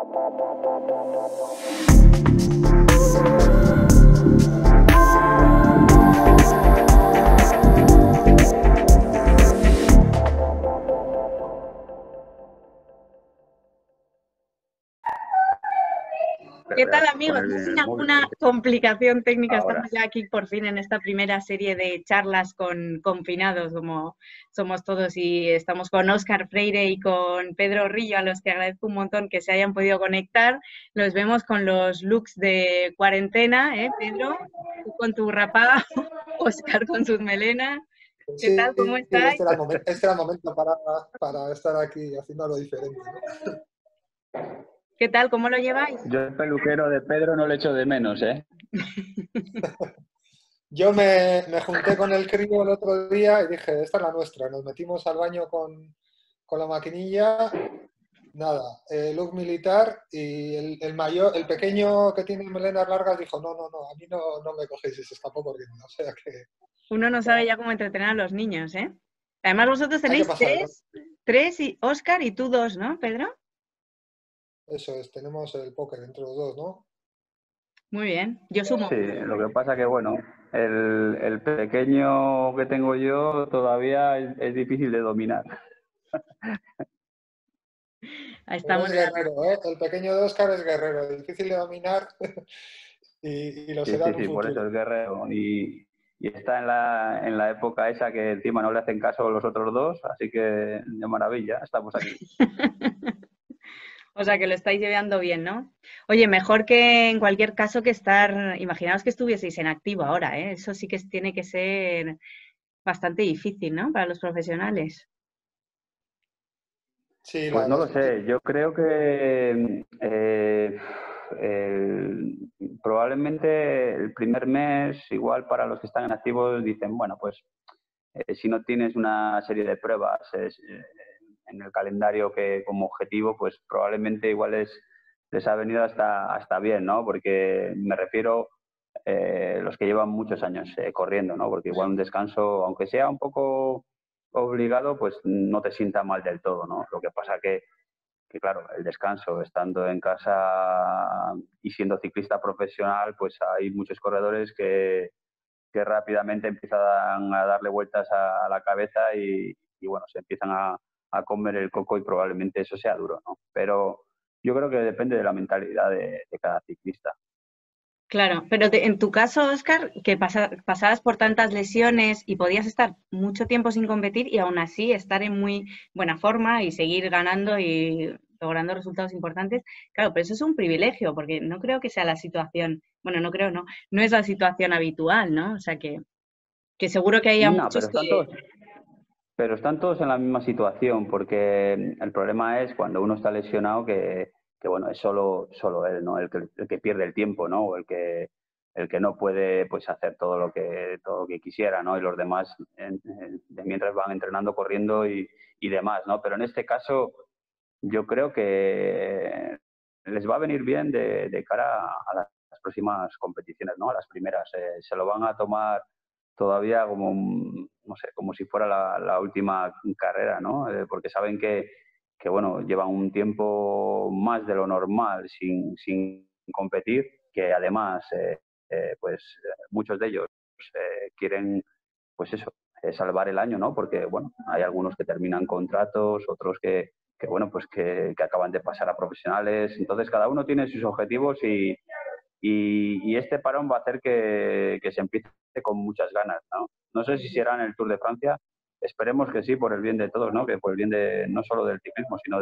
¿Qué tal, amigos? Sin alguna complicación técnica, Ahora. estamos ya aquí por fin en esta primera serie de charlas con confinados, como somos todos, y estamos con Óscar Freire y con Pedro Rillo, a los que agradezco un montón que se hayan podido conectar. Los vemos con los looks de cuarentena, ¿eh, Pedro? Tú con tu rapada, Óscar con sus melenas. ¿Qué tal? ¿Cómo Sí, estáis? este era el momento para estar aquí haciendo algo diferente, ¿no? ¿Qué tal? ¿Cómo lo lleváis? Yo el peluquero de Pedro no le echo de menos, ¿eh? Yo me junté con el crío el otro día y dije, esta es la nuestra. Nos metimos al baño con la maquinilla, nada, look militar y el pequeño que tiene melenas largas dijo, no, a mí no me cogéis y se escapó corriendo. O sea que Uno no sabe ya cómo entretener a los niños, ¿eh? Además, vosotros hay que tenéis pasar. tres y Óscar y tú dos, ¿no, Pedro? Eso es, tenemos el póker entre los dos, ¿no? Muy bien, yo sumo. Sí, lo que pasa que, bueno, el pequeño que tengo yo todavía es difícil de dominar. Ahí Pero estamos. es guerrero, ¿eh? El pequeño de Oscar es guerrero, difícil de dominar y lo será en un Sí, por eso futuro. es guerrero. Y está en la época esa que encima no le hacen caso los otros dos, así que de maravilla, estamos aquí. O sea, que lo estáis llevando bien, ¿no? Oye, mejor que en cualquier caso que estar, imaginaos que estuvieseis en activo ahora, ¿eh? Eso sí que tiene que ser bastante difícil, ¿no? Para los profesionales. Sí, Pues la no verdad lo es que sí. sé, yo creo que probablemente el primer mes, igual para los que están en activos, dicen, bueno, pues si no tienes una serie de pruebas en el calendario que como objetivo, pues probablemente igual les ha venido hasta bien, ¿no? Porque me refiero los que llevan muchos años corriendo, ¿no? Porque igual un descanso, aunque sea un poco obligado, pues no te sienta mal del todo, ¿no? Lo que pasa que claro, el descanso, estando en casa y siendo ciclista profesional, pues hay muchos corredores que rápidamente empiezan a darle vueltas a la cabeza y bueno, se empiezan a comer el coco y probablemente eso sea duro, ¿no? Pero yo creo que depende de la mentalidad de cada ciclista. Claro, pero en tu caso, Óscar, que pasabas por tantas lesiones y podías estar mucho tiempo sin competir y aún así estar en muy buena forma y seguir ganando y logrando resultados importantes, claro, pero eso es un privilegio, porque no creo que sea la situación, bueno, no creo, no es la situación habitual, ¿no? O sea que seguro que haya No, muchos que... pero están todos en la misma situación, porque el problema es cuando uno está lesionado que bueno, es solo él, ¿no? El que pierde el tiempo, ¿no? O el que no puede pues hacer todo lo que quisiera, ¿no? Y los demás de mientras van entrenando, corriendo y demás, ¿no? Pero en este caso yo creo que les va a venir bien de cara a las próximas competiciones, ¿no? A las primeras. Se lo van a tomar todavía como, no sé, como si fuera la última carrera, ¿no? Porque saben que, bueno, llevan un tiempo más de lo normal sin competir, que además, muchos de ellos quieren, pues eso, salvar el año, ¿no? Porque, bueno, hay algunos que terminan contratos, otros bueno, pues que acaban de pasar a profesionales. Entonces, cada uno tiene sus objetivos y este parón va a hacer que se empiece con muchas ganas, ¿no? No sé si será en el Tour de Francia, esperemos que sí, por el bien de todos, ¿no? Que por el bien de no solo del ciclismo, sino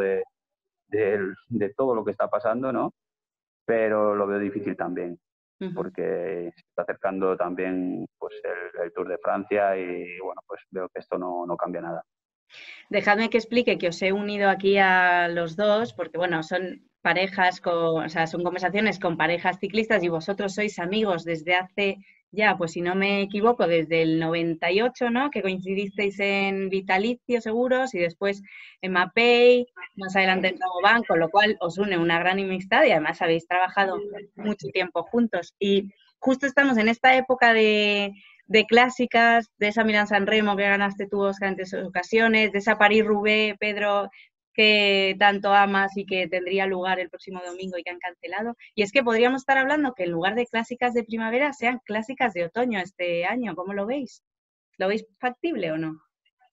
de todo lo que está pasando, ¿no? Pero lo veo difícil también, Ujú. porque se está acercando también pues el Tour de Francia y bueno, pues veo que esto no cambia nada. Dejadme que explique que os he unido aquí a los dos, porque bueno, son parejas, o sea, son conversaciones con parejas ciclistas y vosotros sois amigos desde hace ya, pues si no me equivoco, desde el 98, ¿no? Que coincidisteis en Vitalicio Seguros y después en Mapei, más adelante en Rabobank, con lo cual os une una gran amistad y además habéis trabajado mucho tiempo juntos. Y justo estamos en esta época de clásicas, de esa Milán-San Remo que ganaste tú, Óscar, en tres ocasiones, de esa París-Roubaix, Pedro, que tanto amas y que tendría lugar el próximo domingo y que han cancelado. Y es que podríamos estar hablando que en lugar de clásicas de primavera sean clásicas de otoño este año. ¿Cómo lo veis? ¿Lo veis factible o no?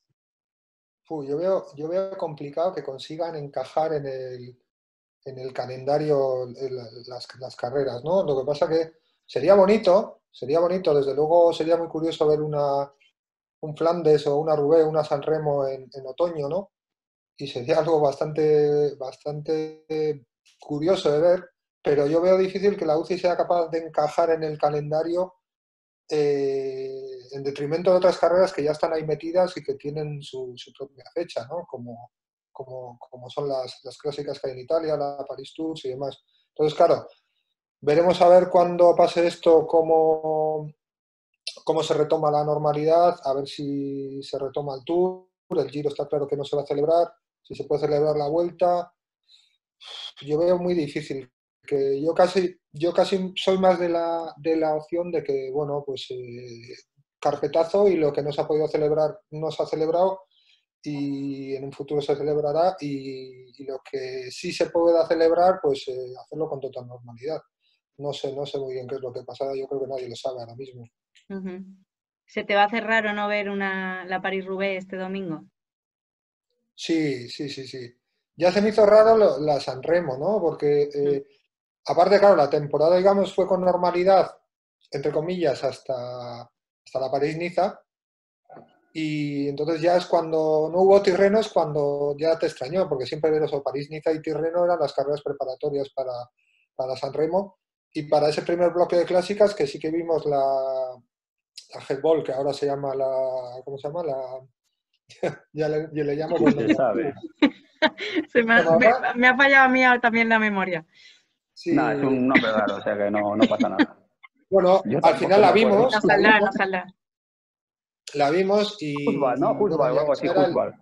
Yo veo complicado que consigan encajar en el calendario las carreras, ¿no? Lo que pasa que sería bonito, desde luego sería muy curioso ver un Flandes o una Roubaix, una San Remo en otoño, ¿no? Y sería algo bastante curioso de ver, pero yo veo difícil que la UCI sea capaz de encajar en el calendario en detrimento de otras carreras que ya están ahí metidas y que tienen su propia fecha, ¿no? Como son las clásicas que hay en Italia, la Paris-Tours y demás. Entonces, claro, veremos a ver cuándo pase esto, cómo se retoma la normalidad, a ver si se retoma el Tour, el Giro está claro que no se va a celebrar, si se puede celebrar la Vuelta. Yo veo muy difícil, que yo casi soy más de la opción de que, bueno, pues carpetazo y lo que no se ha podido celebrar no se ha celebrado y en un futuro se celebrará y lo que sí se pueda celebrar, pues hacerlo con total normalidad. No sé muy bien qué es lo que pasará, yo creo que nadie lo sabe ahora mismo. Ujú. ¿Se te va a hacer raro no ver la Paris-Roubaix este domingo? Sí. Ya se me hizo raro la San Remo, ¿no? Porque Mm. aparte, claro, la temporada, digamos, fue con normalidad, entre comillas, hasta la París-Niza. Y entonces ya es cuando no hubo Tirreno, es cuando ya te extrañó, porque siempre ver eso, París-Niza y Tirreno eran las carreras preparatorias para San Remo. Y para ese primer bloque de clásicas, que sí que vimos la Headball, que ahora se llama ¿cómo se llama? Ya le llamo Ni por se nombre. sabe. Me ha, ¿Cómo me- ahora? me ha fallado a mí también la memoria. Nada, es Sí. un nombre raro, o sea que no pasa nada. Bueno, Yo al final tampoco me acuerdo. Nos saldrá, nos saldrá. La vimos Fútbol, ¿no? y, bueno, Fútbol o ya algo así, era fútbol.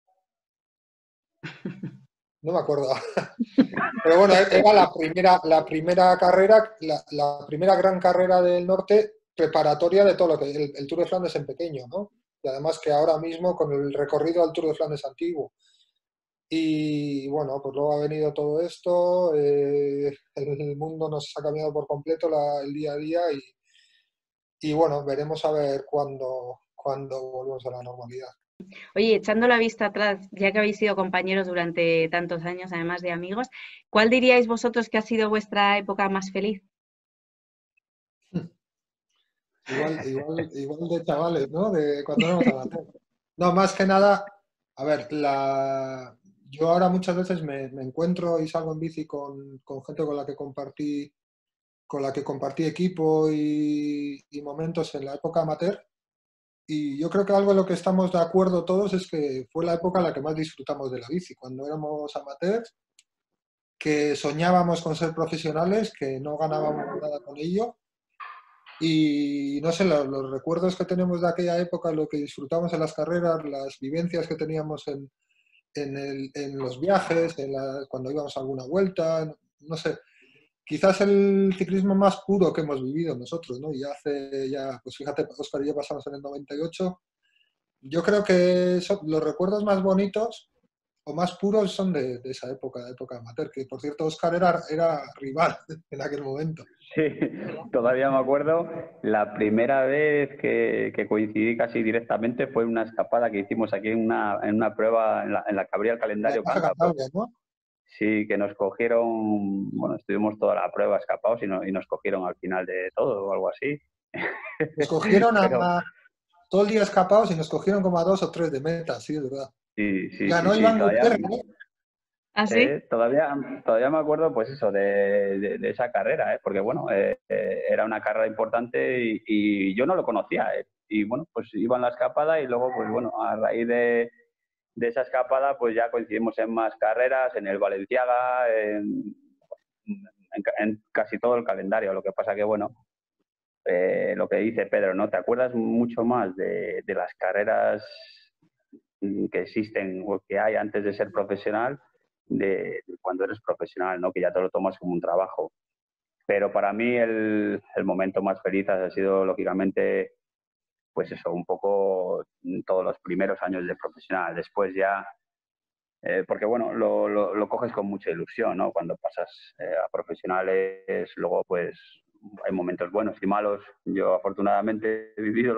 no me acuerdo. Pero bueno, era la primera carrera, la primera gran carrera del norte preparatoria de todo lo que el Tour de Flandes en pequeño, ¿no? Y además que ahora mismo con el recorrido al Tour de Flandes antiguo. Y bueno, pues luego ha venido todo esto, el mundo nos ha cambiado por completo el día a día y bueno, veremos a ver cuándo volvemos a la normalidad. Oye, echando la vista atrás, ya que habéis sido compañeros durante tantos años, además de amigos, ¿cuál diríais vosotros que ha sido vuestra época más feliz? Igual de chavales, ¿no? De cuando éramos amateurs. No, más que nada, a ver, yo ahora muchas veces me encuentro y salgo en bici con gente con la que compartí equipo y momentos en la época amateur. Y yo creo que algo en lo que estamos de acuerdo todos es que fue la época en la que más disfrutamos de la bici, cuando éramos amateurs, que soñábamos con ser profesionales, que no ganábamos nada con ello. Y no sé, los recuerdos que tenemos de aquella época, lo que disfrutamos en las carreras, las vivencias que teníamos en los viajes, cuando íbamos a alguna vuelta, no sé, quizás el ciclismo más puro que hemos vivido nosotros, ¿no? Y pues fíjate, Óscar y yo pasamos en el 98. Yo creo que los recuerdos más bonitos o más puros son de esa época, de época amateur, que por cierto Óscar era rival en aquel momento. Sí, todavía me acuerdo. La primera vez que coincidí casi directamente fue en una escapada que hicimos aquí en una prueba en la que abría el La calendario Baja cántabro. Cantabria, ¿no? Sí, que nos cogieron, bueno, estuvimos toda la prueba escapados y nos cogieron al final de todo o algo así. Nos cogieron Pero todo el día escapados y nos cogieron como a 2 o 3 de meta, sí, es verdad. Ganó sí, Iván Gutiérrez, ¿eh? ¿Ah, sí? todavía me acuerdo, pues eso, de esa carrera, ¿eh? Porque bueno, era una carrera importante y yo no lo conocía, ¿eh? Y bueno, pues iba en la escapada y luego, pues bueno, a raíz de esa escapada, pues ya coincidimos en más carreras, en el Valenciaga, en casi todo el calendario. Lo que pasa que, bueno, lo que dice Pedro, ¿no? ¿Te acuerdas mucho más de las carreras que existen o que hay antes de ser profesional, de cuando eres profesional, ¿no? Que ya te lo tomas como un trabajo? Pero para mí el momento más feliz ha sido, lógicamente, pues eso, un poco todos los primeros años de profesional. Después ya porque bueno, lo coges con mucha ilusión, ¿no? Cuando pasas a profesionales, luego pues hay momentos buenos y malos. Yo afortunadamente he vivido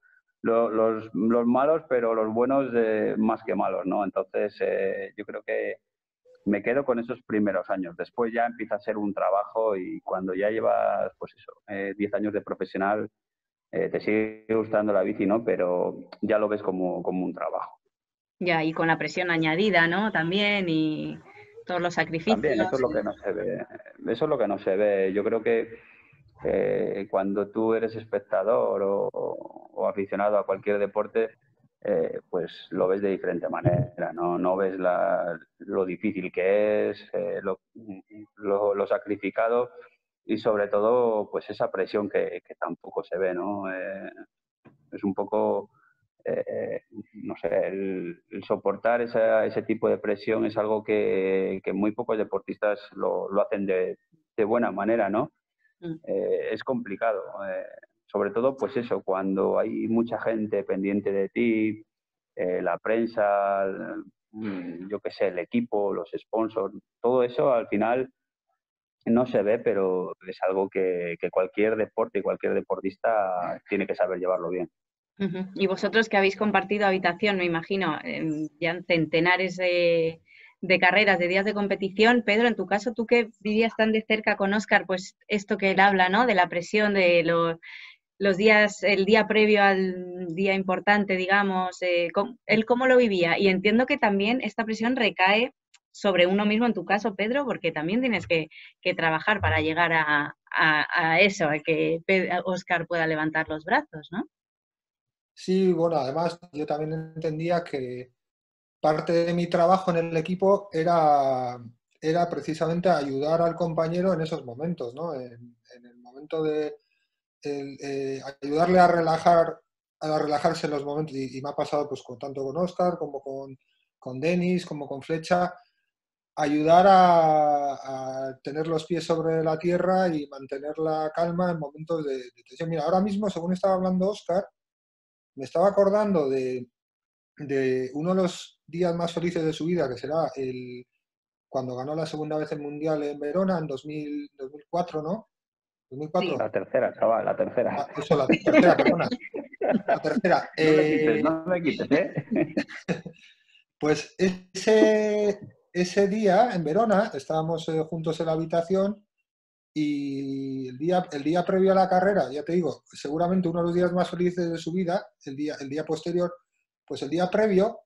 los malos, pero los buenos más que malos, ¿no? Entonces yo creo que me quedo con esos primeros años. Después ya empieza a ser un trabajo y cuando ya llevas, pues eso, 10 años de profesional, te sigue gustando la bici, ¿no? Pero ya lo ves como un trabajo. Ya, y con la presión añadida, ¿no? También, y todos los También, eso es sacrificios. lo que no se ve. Eso es lo que no se ve. Yo creo que cuando tú eres espectador o aficionado a cualquier deporte, pues lo ves de diferente manera, no ves lo difícil que es, lo sacrificado y sobre todo pues esa presión que tampoco se ve, ¿no? Es un poco, no sé, el soportar ese tipo de presión es algo que muy pocos deportistas lo hacen de buena manera, ¿no? Mm. Es complicado. Sobre todo, pues eso, cuando hay mucha gente pendiente de ti, la prensa, yo qué sé, el equipo, los sponsors, todo eso al final no se ve, pero es algo que cualquier deporte y cualquier deportista tiene que saber llevarlo bien. Ujú. Y vosotros que habéis compartido habitación, me imagino, ya en centenares de carreras, de días de competición. Pedro, en tu caso, tú que vivías tan de cerca con Óscar, pues esto que él habla, ¿no? De la presión, de los días, el día previo al día importante, digamos, él cómo lo vivía. Y entiendo que también esta presión recae sobre uno mismo en tu caso, Pedro, porque también tienes que trabajar para llegar a eso, a que Óscar pueda levantar los brazos, ¿no? Sí, bueno, además yo también entendía que parte de mi trabajo en el equipo era precisamente ayudar al compañero en esos momentos, ¿no? En el momento de ayudarle a relajarse en los momentos, y me ha pasado pues tanto con Oscar como con Denis, como con Flecha, ayudar a tener los pies sobre la tierra y mantener la calma en momentos de tensión. Mira, ahora mismo, según estaba hablando Oscar, me estaba acordando de uno de los días más felices de su vida, que será cuando ganó la segunda vez el Mundial en Verona en 2004, ¿no? Sí. La ¿2004? tercera, chaval, la tercera. Eso, la tercera, perdona. La tercera. No le quites, no le quites, ¿eh? Pues ese día en Verona estábamos juntos en la habitación y el día previo a la carrera, ya te digo, seguramente uno de los días más felices de su vida, el día posterior, pues el día previo,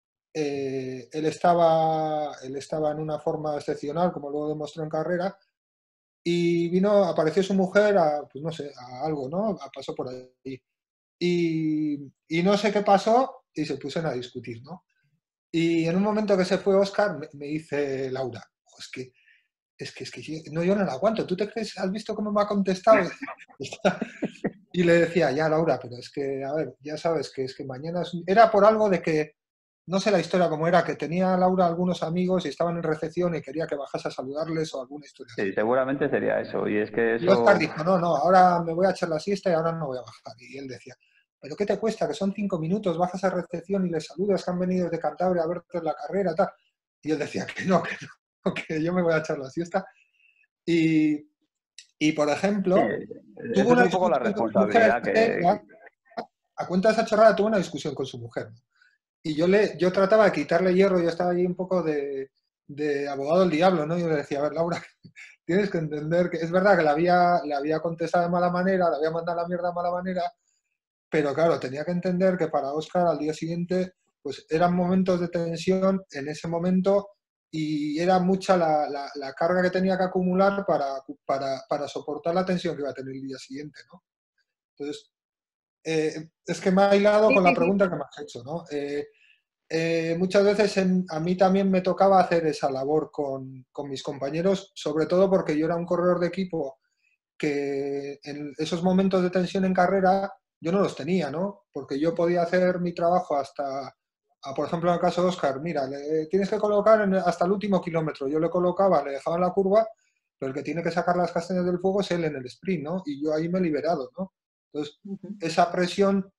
él estaba en una forma excepcional, como luego demostró en carrera, y apareció su mujer pues no sé, a algo, ¿no? Pasó por ahí. Y no sé qué pasó y se pusieron a discutir, ¿no? Y en un momento que se fue Oscar, me dice Laura: "Jo, es que no, yo no la aguanto. ¿Tú te crees? ¿Has visto cómo me ha contestado?" Y le decía: "Ya, Laura, pero es que, a ver, ya sabes que es que mañana era por algo de que, no sé la historia cómo era, que tenía Laura algunos amigos y estaban en recepción y quería que bajase a saludarles o alguna historia así. Sí, seguramente sería eso. Y es que Y Oscar eso, dijo: "No, no, ahora me voy a echar la siesta y ahora no voy a bajar." Y él decía: "¿Pero qué te cuesta? Que son 5 minutos, bajas a recepción y les saludas que han venido desde Cantabria a verte en la carrera, tal." Y él decía que no, que no, que yo me voy a echar la siesta. Y, y por sí, ejemplo, tuvo eso es una un poco la discusión con su mujer, responsabilidad que, a cuenta de esa chorrada, tuvo una discusión con su mujer. Y yo trataba de quitarle hierro, yo estaba allí un poco de abogado del diablo, ¿no? Yo le decía: "A ver, Laura, tienes que entender que es verdad que le había contestado de mala manera, le había mandado la mierda de mala manera, pero claro, tenía que entender que para Óscar al día siguiente, pues eran momentos de tensión en ese momento y era mucha la carga que tenía que acumular para soportar la tensión que iba a tener el día siguiente, ¿no?" Entonces, es que me ha hilado Sí, con la sí, sí. pregunta que me has hecho, ¿no? Muchas veces a mí también me tocaba hacer esa labor con mis compañeros, sobre todo porque yo era un corredor de equipo que en esos momentos de tensión en carrera yo no los tenía, ¿no? Porque yo podía hacer mi trabajo por ejemplo, en el caso de Oscar, mira, le tienes que colocar hasta el último kilómetro. Yo le colocaba, le dejaba en la curva, pero el que tiene que sacar las castañas del fuego es él en el sprint, ¿no? Y yo ahí me he liberado, ¿no? Entonces, Ujú. esa presión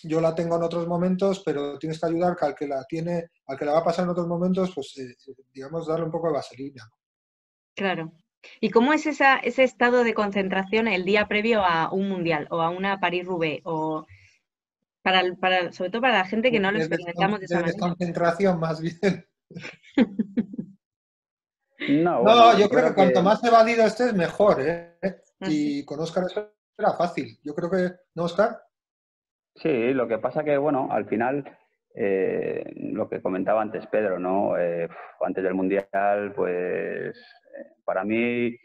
yo la tengo en otros momentos, pero tienes que ayudar que al que la tiene, al que la va a pasar en otros momentos, pues digamos, darle un poco de vaselina. Claro. ¿Y cómo es ese estado de concentración el día previo a un mundial o a una París-Roubaix? O sobre todo para la gente que no lo experimentamos de esa De manera. desconcentración, más bien. No, No, bueno, yo yo creo que creo cuanto que más evadido estés, mejor, ¿eh? Así. Y con Óscar eso era fácil. Yo creo que, ¿no, Óscar? sí, lo que pasa que, bueno, al final, lo que comentaba antes Pedro, ¿no? Antes del Mundial, pues para mí,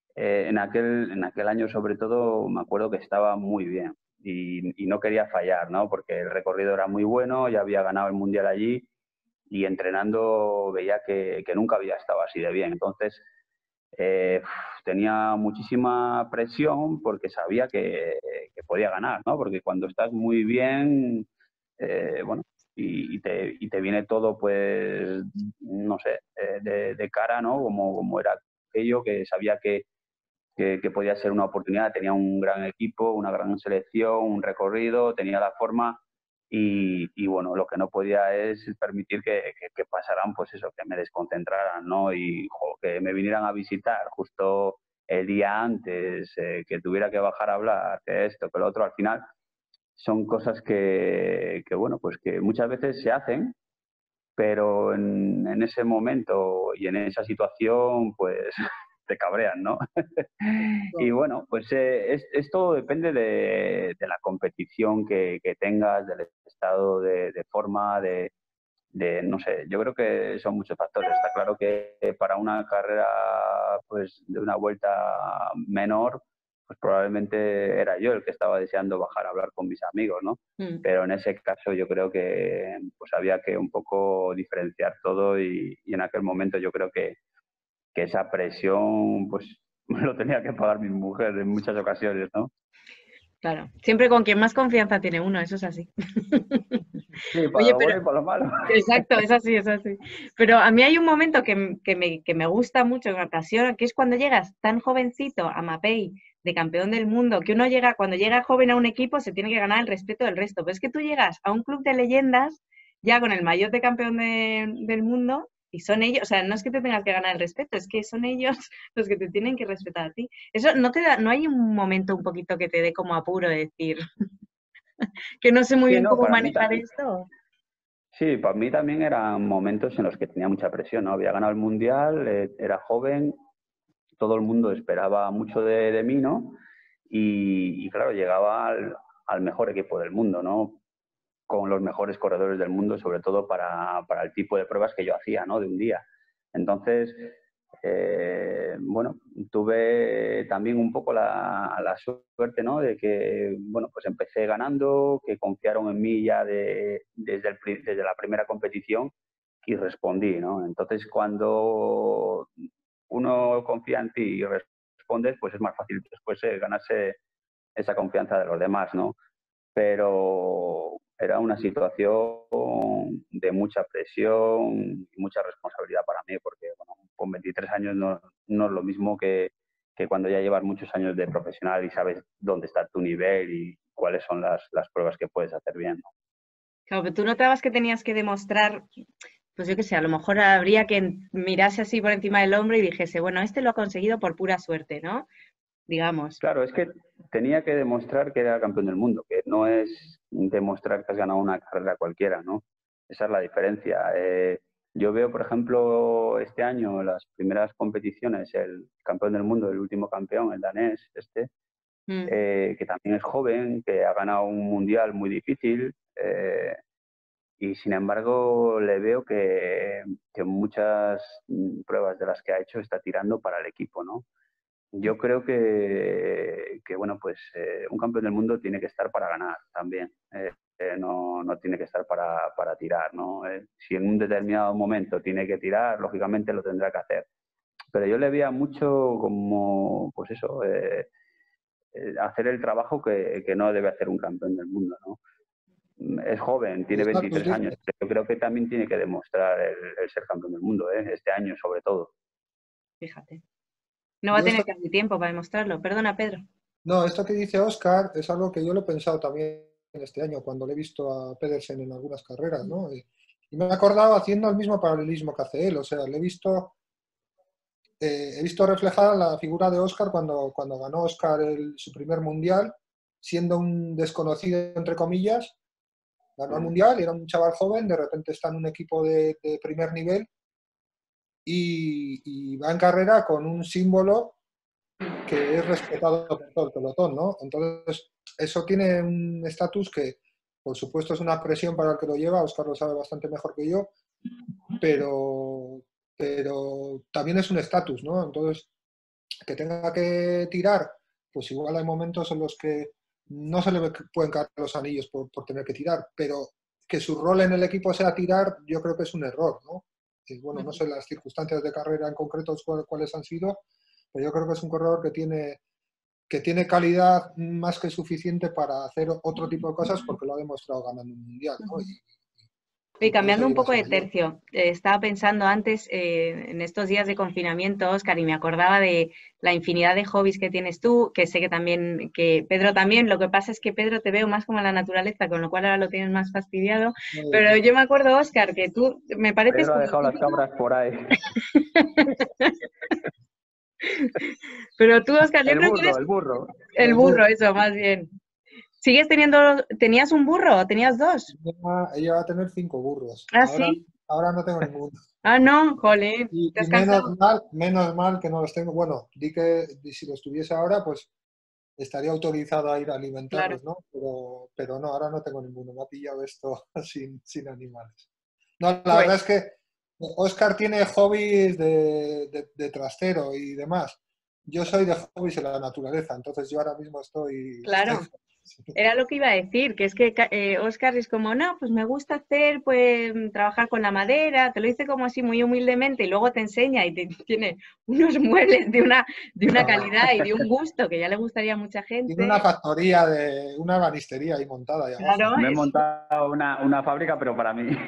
en aquel año sobre todo, me acuerdo que estaba muy bien y no quería fallar, ¿no? Porque el recorrido era muy bueno, ya había ganado el Mundial allí y entrenando veía que nunca había estado así de bien. Entonces, eh, tenía muchísima presión porque sabía que podía ganar, ¿no? Porque cuando estás muy bien, bueno, y te viene todo, pues, no sé, de cara, ¿no? Como era aquello, que sabía que podía ser una oportunidad, tenía un gran equipo, una gran selección, un recorrido, tenía la forma y bueno, lo que no podía es permitir que pasaran, pues eso, que me desconcentraran, ¿no? Y que me vinieran a visitar justo el día antes, que tuviera que bajar a hablar, que esto, que lo otro, al final son cosas bueno, pues que muchas veces se hacen, pero en ese momento y en esa situación, pues te cabrean, ¿no? Y bueno, pues esto depende de la competición que tengas, del estado de forma, no sé, yo creo que son muchos factores. Está claro que para una carrera pues de una vuelta menor, pues probablemente era yo el que estaba deseando bajar a hablar con mis amigos, ¿no? Mm. Pero en ese caso yo creo que pues había que un poco diferenciar todo y en aquel momento yo creo que esa presión pues lo tenía que pagar mi mujer en muchas ocasiones, ¿no? Claro. Siempre con quien más confianza tiene uno, eso es así. Sí, para Oye, lo pero bueno y para lo malo. exacto, es así, es así. Pero a mí hay un momento que me gusta mucho, que me apasiona, que es cuando llegas tan jovencito a Mapei, de campeón del mundo, que uno llega, cuando llega joven a un equipo, se tiene que ganar el respeto del resto. Pero es que tú llegas a un club de leyendas ya con el maillot de campeón del mundo y son ellos, o sea, no es que te tengas que ganar el respeto, es que son ellos los que te tienen que respetar a ti. Eso no te da, no hay un momento un poquito que te dé como apuro de decir que no sé muy Sí, bien no, cómo para mí manejar también. esto. Sí, para mí también eran momentos en los que tenía mucha presión, ¿no? Había ganado el Mundial, era joven, todo el mundo esperaba mucho de mí, ¿no? Y claro, llegaba al mejor equipo del mundo, ¿no? Con los mejores corredores del mundo, sobre todo para el tipo de pruebas que yo hacía, ¿no? De un día. Entonces, bueno, tuve también un poco la suerte, ¿no? De que, bueno, pues empecé ganando, que confiaron en mí ya desde la primera competición y respondí, ¿no? Entonces, cuando uno confía en ti y respondes, pues es más fácil después ganarse esa confianza de los demás, ¿no? Pero era una situación de mucha presión y mucha responsabilidad para mí, porque bueno, con 23 años no es lo mismo que cuando ya llevas muchos años de profesional y sabes dónde está tu nivel y cuáles son las pruebas que puedes hacer bien, ¿no? Claro, pero tú notabas que tenías que demostrar, pues yo qué sé, a lo mejor habría que mirase así por encima del hombro y dijese, bueno, este lo ha conseguido por pura suerte, ¿no? Digamos. Claro, es que tenía que demostrar que era campeón del mundo, que no es demostrar que has ganado una carrera cualquiera, ¿no? Esa es la diferencia. Yo veo, por ejemplo, este año las primeras competiciones, el campeón del mundo, el último campeón, el danés, Mm. que también es joven, que ha ganado un mundial muy difícil, y sin embargo le veo que muchas pruebas de las que ha hecho está tirando para el equipo, ¿no? Yo creo bueno, pues un campeón del mundo tiene que estar para ganar también. No tiene que estar para tirar, ¿no? Si en un determinado momento tiene que tirar, lógicamente lo tendrá que hacer. Pero yo le veía mucho como, pues eso, hacer el trabajo que no debe hacer un campeón del mundo, ¿no? Es joven, tiene Exacto, 23 años, pero yo creo que también tiene que demostrar el ser campeón del mundo, este año sobre todo. Fíjate. No va a yo tener esto, casi tiempo para demostrarlo. Perdona, Pedro. no, esto que dice Óscar es algo que yo lo he pensado también este año cuando le he visto a Pedersen en algunas carreras, ¿no? Y me he acordado haciendo el mismo paralelismo que hace él, o sea, he visto reflejada la figura de Oscar cuando ganó Oscar su primer mundial, siendo un desconocido, entre comillas, ganó el mundial, era un chaval joven, de repente está en un equipo de primer nivel y va en carrera con un símbolo que es respetado por todo el pelotón, ¿no? Entonces, eso tiene un estatus que, por supuesto, es una presión para el que lo lleva, Oscar lo sabe bastante mejor que yo, pero también es un estatus, ¿no? Entonces, que tenga que tirar, pues igual hay momentos en los que no se le pueden caer los anillos por tener que tirar, pero que su rol en el equipo sea tirar, yo creo que es un error, ¿no? Y bueno, no sé las circunstancias de carrera en concreto cuáles han sido, pero yo creo que es un corredor que tiene calidad más que suficiente para hacer otro tipo de cosas porque lo ha demostrado ganando un mundial, ¿no? Y por eso cambiando un lleva poco ese de mayor. tercio, estaba pensando antes en estos días de confinamiento, Óscar, y me acordaba de la infinidad de hobbies que tienes tú, que sé que también, que Pedro también, lo que pasa es que Pedro te veo más como a la naturaleza, con lo cual ahora lo tienes más fastidiado, pero yo me acuerdo, Óscar, que tú me pareces Pedro ha como el dejado las típico, cabras por ahí. pero tú, Óscar, yo El creo que burro, eres el burro. el El burro, burro. eso, más bien. ¿Tenías un burro o tenías dos? Ella va a tener 5 burros. Ah, Ahora, sí. ahora no tengo ninguno. Ah, no, jolín, te Y has cansado. menos mal que no los tengo. Bueno, di que si los tuviese ahora, pues estaría autorizado a ir a Claro. alimentarlos, ¿no? Pero no, ahora no tengo ninguno. Me ha pillado esto sin animales. No, la Pues, verdad es que Oscar tiene hobbies de trastero y demás. Yo soy de hobbies en la naturaleza, entonces yo ahora mismo estoy claro. Era lo que iba a decir, que es que Óscar es como, no, pues me gusta hacer, pues trabajar con la madera, te lo dice como así muy humildemente y luego te enseña y te tiene unos muebles de una calidad y de un gusto que ya le gustaría a mucha tiene una gente. factoría una banistería ahí montada ahí abajo. Claro, Me he es montado una fábrica, pero para mí.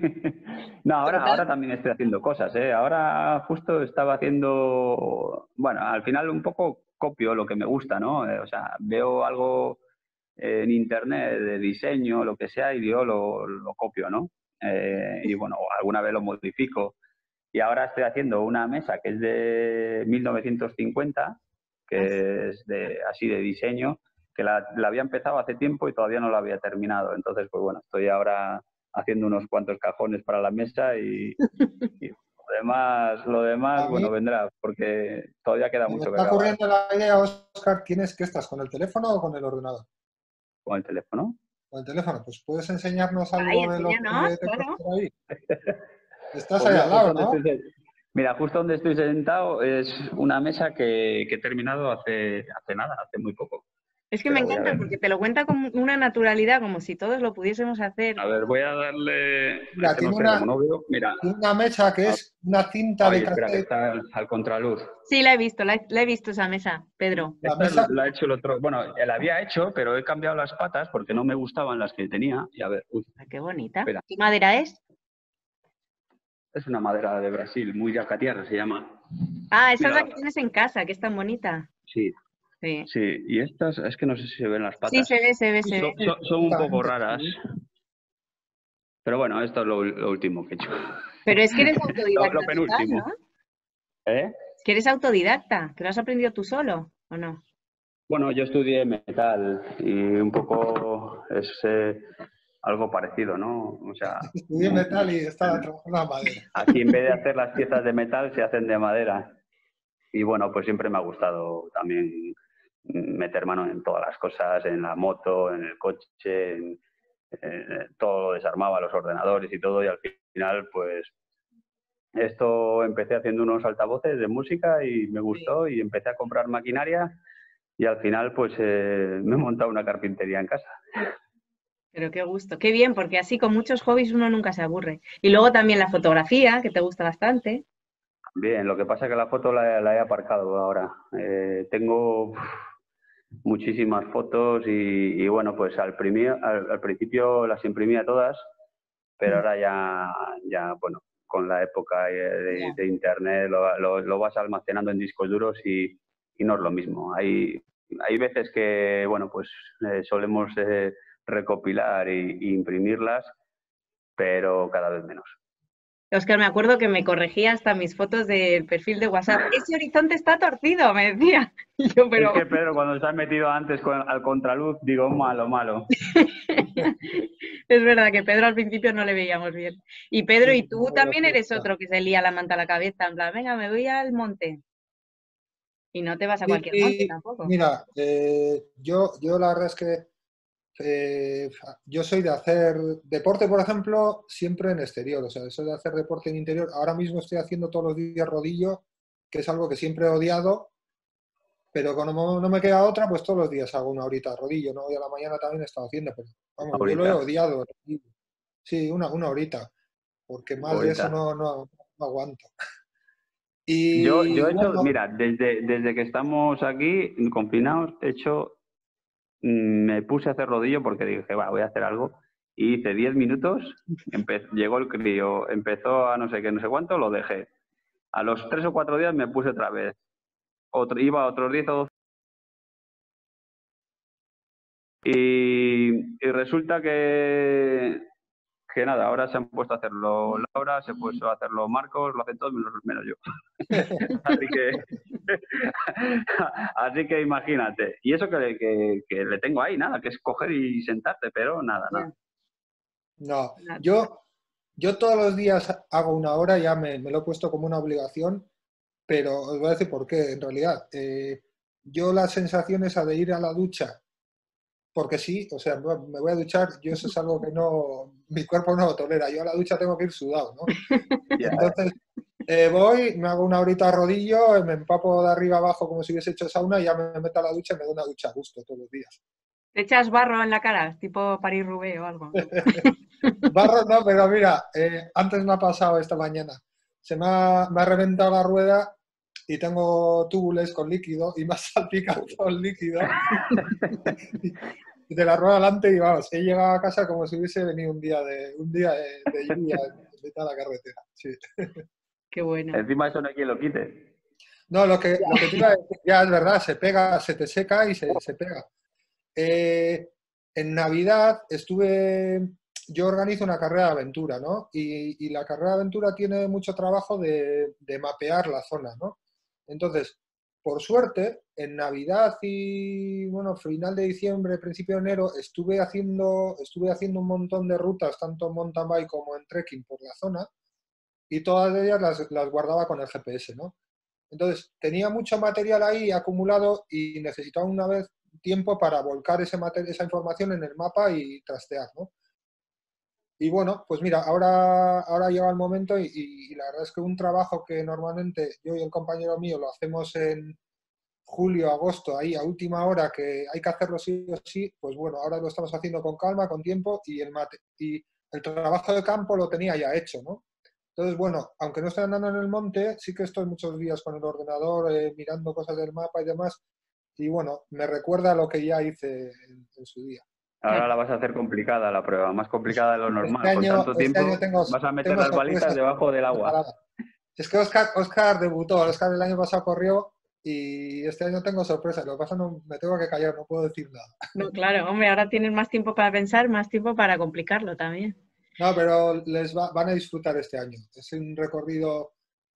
No, ahora total. también estoy haciendo cosas, ¿eh? Ahora justo estaba haciendo, bueno, al final un poco copio lo que me gusta, ¿no? O sea, veo algo en internet de diseño, lo que sea, y yo lo copio, ¿no? Y bueno, alguna vez lo modifico. Y ahora estoy haciendo una mesa que es de 1950, que es así de diseño, que la había empezado hace tiempo y todavía no la había terminado. Entonces, pues bueno, estoy ahora haciendo unos cuantos cajones para la mesa y lo demás, A mí bueno, vendrá, porque todavía queda me mucho que está acabar ocurriendo la idea, Oscar, ¿tienes que estás con el teléfono o con el ordenador? con el teléfono. Con el teléfono, pues puedes enseñarnos Ay, algo de lo enséñanos, que tengas claro. por ahí. Estás Pues ahí mira, al lado, ¿no? justo donde estoy sentado es una mesa que he terminado hace nada, hace muy poco. Es que me Pero voy a encanta ver. porque te lo cuenta con una naturalidad, como si todos lo pudiésemos hacer. A ver, voy a darle. Es Mira, que no sé, como no veo. Mira, tiene una mecha que es una cinta de ay, espera, que cassette. está al contraluz. Sí, la he visto, la he visto esa mesa, Pedro. La Esta mesa, la he hecho el otro. Bueno, la había hecho, pero he cambiado las patas porque no me gustaban las que tenía. Y a ver, uy, Ay, qué bonita. espera. ¿Qué madera es? Es una madera de Brasil, muy jacatiarra se llama. Ah, esa es la Mira, que tienes en casa, que es tan bonita. sí, Sí. sí. Y estas, es que no sé si se ven las Sí, patas. se ve, se ve, se ve. Son un poco exactamente, raras. sí. Pero bueno, esto es lo último que he hecho. Pero es que eres Lo autodidacta total, ¿no? penúltimo. ¿Eh? Es que eres autodidacta, que lo has aprendido tú solo, ¿o no? Bueno, yo estudié metal y un poco es algo parecido, ¿no? O sea, Estudié metal y estaba trabajando la madera. aquí en vez de hacer las piezas de metal se hacen de madera. Y bueno, pues siempre me ha gustado también meter mano en todas las cosas, en la moto, en el coche, todo lo desarmaba, los ordenadores y todo. Y al final, pues esto empecé haciendo unos altavoces de música y me Sí. gustó y empecé a comprar maquinaria y al final pues me he montado una carpintería en casa. Pero qué gusto, qué bien, porque así con muchos hobbies uno nunca se aburre. Y luego también la fotografía, que te gusta bastante. Bien, lo que pasa es que la foto la he aparcado ahora. Tengo muchísimas fotos y bueno, pues al principio las imprimía todas, pero Mm. ahora ya bueno, con la época Ya. de internet lo vas almacenando en discos duros y no es lo mismo. Hay veces que, bueno, pues solemos recopilar y imprimirlas, pero cada vez menos. Óscar, me acuerdo que me corregía hasta mis fotos del perfil de WhatsApp. Ese horizonte está torcido, me decía. Y yo, pero... Es que Pedro, cuando se ha metido antes al contraluz, digo, malo, malo. Es verdad que Pedro al principio no le veíamos bien. Y Pedro, ¿y tú también eres otro que se lía la manta a la cabeza? En plan, venga, me voy al monte. Y no te vas a cualquier monte tampoco. Mira, yo la verdad es que yo soy de hacer deporte, por ejemplo, siempre en exterior. O sea, soy de hacer deporte en interior. Ahora mismo estoy haciendo todos los días rodillo, que es algo que siempre he odiado, pero como no me queda otra, pues todos los días hago una horita de rodillo, ¿no? Hoy a la mañana también he estado haciendo, pero vamos, yo lo he odiado. Sí, una horita, porque más de eso no aguanto. Yo Y he hecho, bueno, mira, desde que estamos aquí confinados, me puse a hacer rodillo porque dije, va, voy a hacer algo. Y hice 10 minutos, llegó el crío, empezó a no sé qué, no sé cuánto, lo dejé. A los 3 o 4 días me puse otra vez. Iba otros 10 o 12. Y resulta que nada, ahora se han puesto a hacerlo Laura, se puso a hacerlo Marcos, lo hacen todos menos yo. así que imagínate. Y eso que le tengo ahí, nada, que es coger y sentarte, pero nada. No, yo todos los días hago una hora, ya me lo he puesto como una obligación, pero os voy a decir por qué, en realidad. Yo la sensación esa de ir a la ducha, porque sí, o sea, me voy a duchar, yo eso es algo que mi cuerpo no lo tolera, yo a la ducha tengo que ir sudado, ¿no? Entonces, voy, me hago una horita a rodillo, me empapo de arriba abajo como si hubiese hecho sauna y ya me meto a la ducha y me doy una ducha a gusto todos los días. ¿Te echas barro en la cara, tipo París-Roubaix o algo? Barro no, pero mira, antes me ha pasado esta mañana. Me ha reventado la rueda y tengo túbules con líquido y me ha salpicado todo el líquido. Y de la rueda adelante y vamos, he llegado a casa como si hubiese venido un día de lluvia en mitad de la carretera. Sí. Qué bueno. Encima eso no hay quien lo quite. No, lo que te iba a decir, ya es verdad, se pega, se te seca y se pega. En Navidad yo organizo una carrera de aventura, ¿no? Y la carrera de aventura tiene mucho trabajo de mapear la zona, ¿no? Entonces, por suerte, en Navidad y, bueno, final de diciembre, principio de enero, estuve haciendo un montón de rutas, tanto en mountain bike como en trekking por la zona, y todas ellas las guardaba con el GPS, ¿no? Entonces, tenía mucho material ahí acumulado y necesitaba una vez tiempo para volcar esa información en el mapa y trastear, ¿no? Y bueno, pues mira, ahora llega el momento y la verdad es que un trabajo que normalmente yo y el compañero mío lo hacemos en julio, agosto, ahí a última hora, que hay que hacerlo sí o sí, pues bueno, ahora lo estamos haciendo con calma, con tiempo y el trabajo de campo lo tenía ya hecho, ¿no? Entonces, bueno, aunque no estoy andando en el monte, sí que estoy muchos días con el ordenador mirando cosas del mapa y demás. Y bueno, me recuerda a lo que ya hice en su día. Ahora la vas a hacer complicada la prueba, más complicada de lo normal. Con tanto Este tiempo año vas a meter tengo las balitas sorpresas debajo del agua. Es que Oscar debutó, Oscar el año pasado corrió y este año tengo sorpresas. Lo que pasa es que me tengo que callar, no puedo decir nada. No, claro, hombre, ahora tienes más tiempo para pensar, más tiempo para complicarlo también. No, pero van a disfrutar este año. Es un recorrido.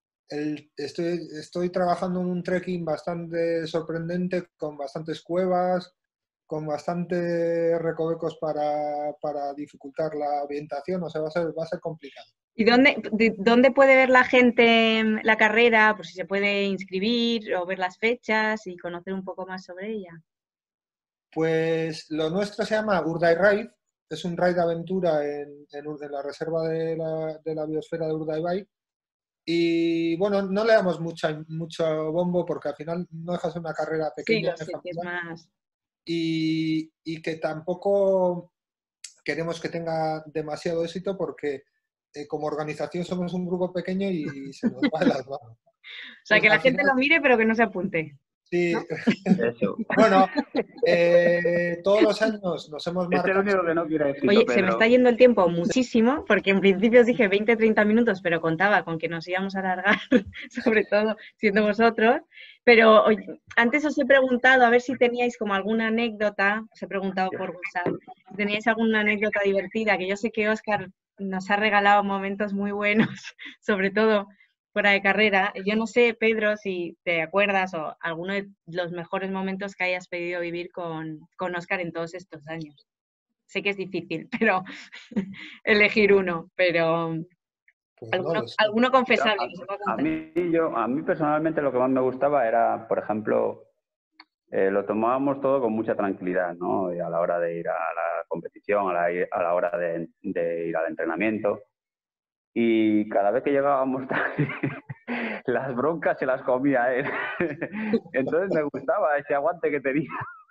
Estoy trabajando en un trekking bastante sorprendente, con bastantes cuevas, con bastantes recovecos para dificultar la orientación. O sea, va a ser complicado. ¿Y dónde puede ver la gente la carrera? Por si se puede inscribir o ver las fechas y conocer un poco más sobre ella. Pues lo nuestro se llama Urdai Ride, es un ride de aventura en la reserva de la biosfera de Urdaibai. Y bueno, no le damos mucho bombo porque al final no deja de ser una carrera pequeña, Sí, que es más. y que tampoco queremos que tenga demasiado éxito porque como organización somos un grupo pequeño y se nos va de las manos. O sea, que Entonces, la al gente final, lo mire pero que no se apunte. Sí. ¿no? Eso. Bueno, todos los años nos hemos Este es el marcado. único que no quiere decirlo, Oye, se me está Pedro. yendo el tiempo muchísimo, porque en principio os dije 20-30 minutos, pero contaba con que nos íbamos a alargar, sobre todo siendo vosotros. Pero antes os he preguntado a ver si teníais como alguna anécdota, os he preguntado por WhatsApp, si teníais alguna anécdota divertida, que yo sé que Óscar nos ha regalado momentos muy buenos, sobre todo fuera de carrera. Yo no sé, Pedro, si te acuerdas o alguno de los mejores momentos que hayas podido vivir con Óscar en todos estos años. Sé que es difícil, pero elegir uno, pero Pues no lo sé. alguno Yo, confesable que se pueda a contar. a mí personalmente lo que más me gustaba era, por ejemplo, lo tomábamos todo con mucha tranquilidad, ¿no? Y a la hora de ir a la competición, a la hora de ir al entrenamiento. Y cada vez que llegábamos tarde, las broncas se las comía él. Entonces me gustaba ese aguante que tenía.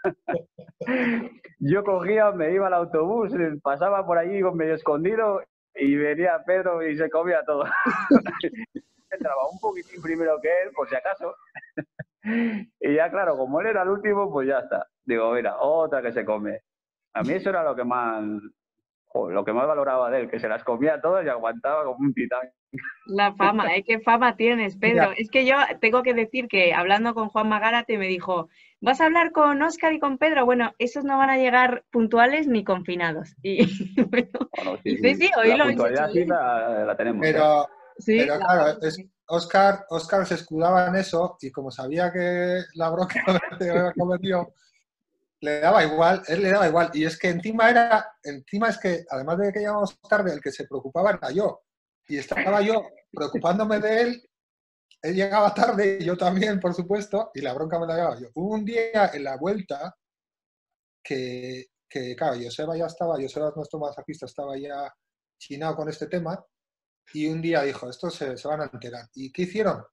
Yo cogía, me iba al autobús, pasaba por allí medio escondido y venía Pedro y se comía todo. Entraba un poquitín primero que él, por si acaso. Y ya, claro, como él era el último, pues ya está. Digo, mira, otra que se come. A mí eso era lo que más valoraba de él, que se las comía todas y aguantaba como un titán. La fama, ¿eh? ¿Qué fama tienes, Pedro? Mira, Es que yo tengo que decir que hablando con Juan Magárate me dijo, ¿vas a hablar con Óscar y con Pedro? Bueno, esos no van a llegar puntuales ni confinados. Y bueno, Bueno, y sí, sí, sí. sí, hoy La lo habéis hecho puntualidad sí bien. la tenemos, ¿eh? pero, Sí, pero la claro, fama, sí. Oscar se escudaba en eso y como sabía que la bronca me había cometido, le daba igual, él le daba igual. Y es que encima es que, además de que llegamos tarde, el que se preocupaba era yo. Y estaba yo preocupándome de él llegaba tarde, yo también, por supuesto, y la bronca me la llevaba yo. Hubo un día en la vuelta claro, Joseba es nuestro masajista, estaba ya chinado con este tema, y un día dijo, estos se van a enterar. ¿Y qué hicieron?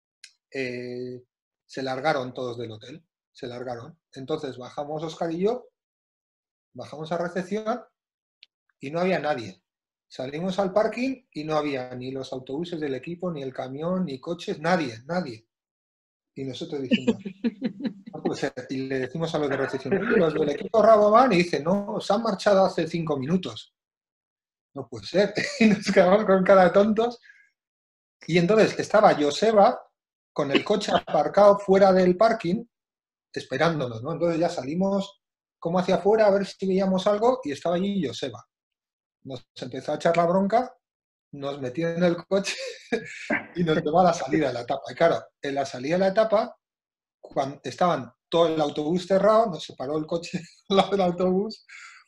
Se largaron todos del hotel, se largaron. Entonces bajamos Oscar y yo, bajamos a recepción y no había nadie. Salimos al parking y no había ni los autobuses del equipo, ni el camión, ni coches, nadie. Y nosotros dijimos, no puede ser. Y le decimos a los de recepción, oye, los del equipo Rabobank, y dice, no, se han marchado hace 5 minutos. No puede ser. Y nos quedamos con cara de tontos. Y entonces estaba Joseba con el coche aparcado fuera del parking, esperándonos, ¿no? Entonces ya salimos como hacia afuera a ver si veíamos algo y estaba allí Joseba. Nos empezó a echar la bronca, nos metió en el coche y nos llevó a la salida de la etapa. Y claro, en la salida de la etapa, cuando estaban todo el autobús cerrado, nos separó el coche al lado del autobús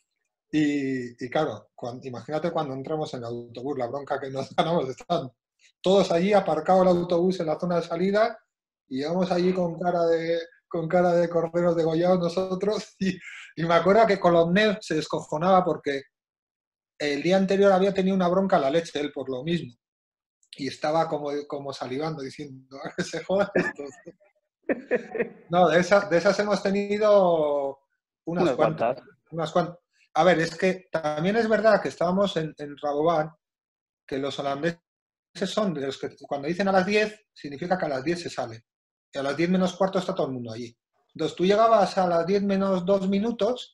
y claro, imagínate cuando entramos en el autobús, la bronca que nos ganamos, están todos allí aparcado el autobús en la zona de salida y llegamos allí con cara de corderos degollados nosotros y me acuerdo que Colomné se descojonaba porque el día anterior había tenido una bronca a la leche él por lo mismo y estaba como salivando diciendo que se jodan estos. No, de esas hemos tenido unas Unas cuantas. cuantas. Unas cuantas. A ver, es que también es verdad que estábamos en Rabobank, que los holandeses son de los que cuando dicen a las 10, significa que a las 10 se sale. Y a las 10 menos cuarto está todo el mundo allí. Entonces tú llegabas a las 10 menos 2 minutos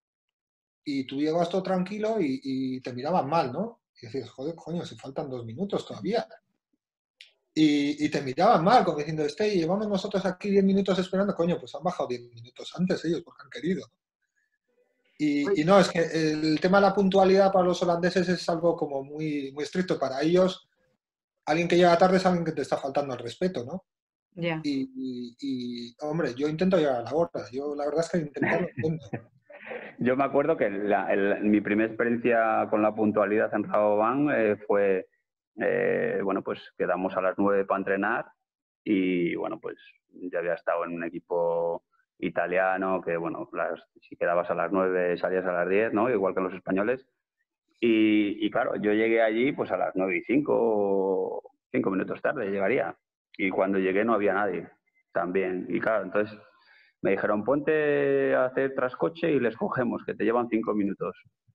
y tú llegabas todo tranquilo y te miraban mal, ¿no? Y decías, joder, coño, si faltan 2 minutos todavía. Y te miraban mal, como diciendo, llevamos nosotros aquí 10 minutos esperando, coño, pues han bajado 10 minutos antes ellos porque han querido. Y no, es que el tema de la puntualidad para los holandeses es algo como muy, muy estricto. Para ellos, alguien que llega tarde es alguien que te está faltando al respeto, ¿no? Ya. Hombre, yo intento llegar a la hora. Yo la verdad es que intentarlo intento. Yo me acuerdo que mi primera experiencia con la puntualidad en Rabobank fue, bueno, pues quedamos a las 9 para entrenar y, bueno, pues ya había estado en un equipo italiano que, bueno, si quedabas a las 9 salías a las 10, ¿no? Igual que los españoles. Y claro, yo llegué allí pues a las 9 y 5 minutos tarde llegaría. Y cuando llegué no había nadie también. Y claro, entonces me dijeron, ponte a hacer trascoche y les cogemos, que te llevan 5 minutos.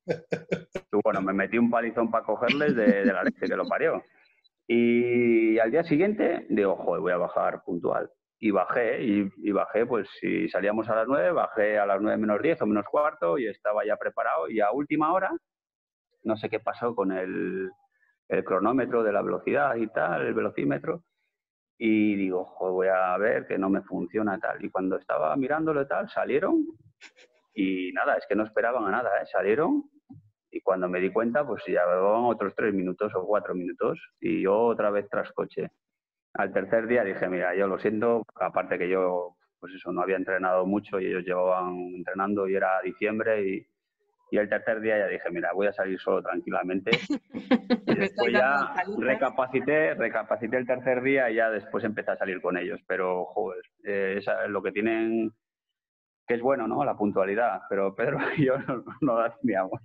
Y bueno, me metí un palizón para cogerles de la leche que lo parió. Y al día siguiente digo, joder, voy a bajar puntual. y bajé, y bajé, pues si salíamos a las 9, bajé a las 9 menos 10 o menos cuarto y estaba ya preparado. Y a última hora, no sé qué pasó con el cronómetro de la velocidad y tal, el velocímetro, y digo, joder, voy a ver que no me funciona tal. Y cuando estaba mirándolo y tal, salieron y nada, es que no esperaban a nada, ¿eh? Salieron y cuando me di cuenta, pues ya llevaban otros 3 minutos o 4 minutos y yo otra vez tras coche. Al tercer día dije, mira, yo lo siento, aparte que yo, pues eso, no había entrenado mucho y ellos llevaban entrenando y era diciembre y el tercer día ya dije, mira, voy a salir solo tranquilamente. Y después ya recapacité el tercer día y ya después empecé a salir con ellos. Pero, joder, es lo que tienen, que es bueno, ¿no? La puntualidad. Pero Pedro y yo no la teníamos.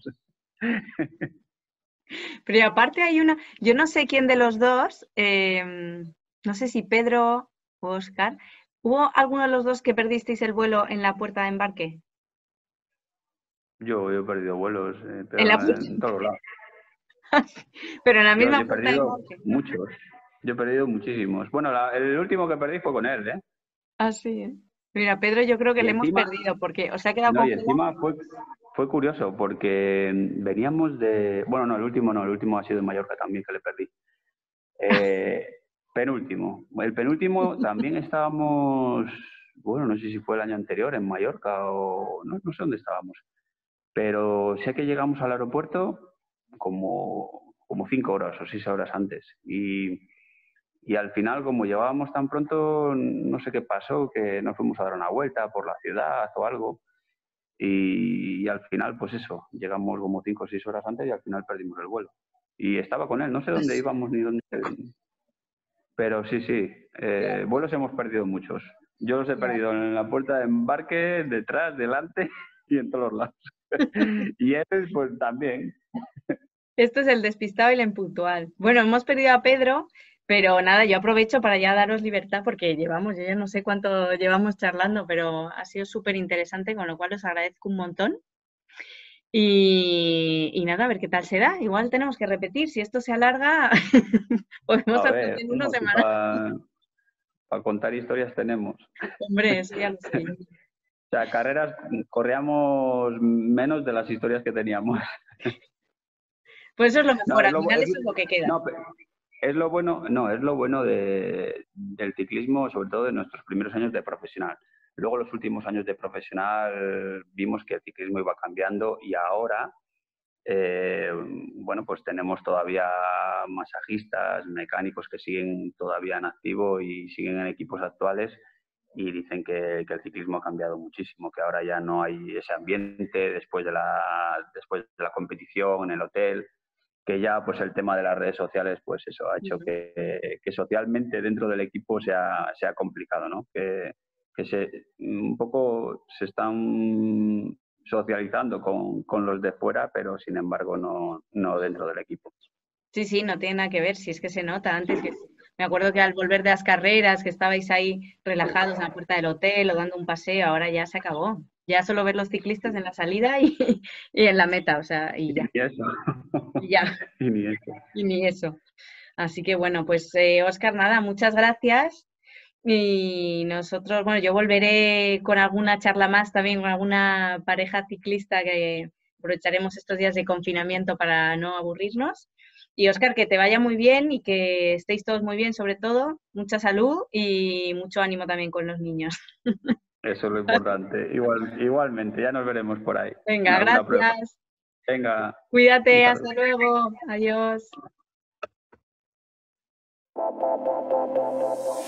Pero aparte hay una, yo no sé quién de los dos, no sé si Pedro o Óscar, ¿hubo alguno de los dos que perdisteis el vuelo en la puerta de embarque? Yo he perdido vuelos, pero ¿En la en todos lados. Pero en la misma Yo he puerta de perdido embarque. muchos. Yo he perdido muchísimos. Bueno, el último que perdí fue con él, ¿eh? Ah, sí, ¿eh? Mira, Pedro yo creo que Y le hemos encima, perdido porque os ha quedado no, y congelado. encima fue curioso porque veníamos de... Bueno, no, el último ha sido en Mallorca también que le perdí. Penúltimo. El penúltimo también estábamos, bueno, no sé si fue el año anterior en Mallorca o no sé dónde estábamos, pero sé que llegamos al aeropuerto como 5 horas o 6 horas antes y al final, como llegábamos tan pronto, no sé qué pasó, que nos fuimos a dar una vuelta por la ciudad o algo y al final, pues eso, llegamos como 5 o 6 horas antes y al final perdimos el vuelo. Y estaba con él, no sé dónde íbamos ni dónde... Pero sí, vuelos hemos perdido muchos. Yo los he perdido en la puerta de embarque, detrás, delante y en todos lados. Y él, pues también. Esto es el despistado y el impuntual. Bueno, hemos perdido a Pedro, pero nada, yo aprovecho para ya daros libertad porque llevamos, yo ya no sé cuánto llevamos charlando, pero ha sido súper interesante, con lo cual os agradezco un montón. Y nada, a ver qué tal se da. Igual tenemos que repetir. Si esto se alarga, podemos A hacer ver, en una bueno, semana. para contar historias tenemos. Hombre, eso ya lo sé. O sea, carreras corríamos menos de las historias que teníamos. Pues eso es lo No, mejor, al final eso es lo que queda. no, es lo bueno, no, es lo bueno del ciclismo, sobre todo de nuestros primeros años de profesional. Luego, los últimos años de profesional, vimos que el ciclismo iba cambiando y ahora, bueno, pues tenemos todavía masajistas, mecánicos que siguen todavía en activo y siguen en equipos actuales y dicen que el ciclismo ha cambiado muchísimo, que ahora ya no hay ese ambiente después de la competición en el hotel, que ya pues el tema de las redes sociales pues eso ha hecho que socialmente dentro del equipo sea complicado, ¿no? Que un poco se están socializando con los de fuera, pero sin embargo no dentro del equipo. Sí, no tiene nada que ver, si es que se nota antes que... Me acuerdo que al volver de las carreras, que estabais ahí relajados en la puerta del hotel o dando un paseo, ahora ya se acabó. Ya solo ver los ciclistas en la salida y en la meta, o sea, y ya. Y eso. Y ya. Y ni eso. Y ni eso. Así que bueno, pues Óscar, nada, muchas gracias. Y nosotros, bueno, yo volveré con alguna charla más también con alguna pareja ciclista que aprovecharemos estos días de confinamiento para no aburrirnos. Y Óscar, que te vaya muy bien y que estéis todos muy bien, sobre todo, mucha salud y mucho ánimo también con los niños. Eso es lo importante. Igualmente, ya nos veremos por ahí. Venga, Una prueba. gracias. Venga. Cuídate, hasta luego. Adiós.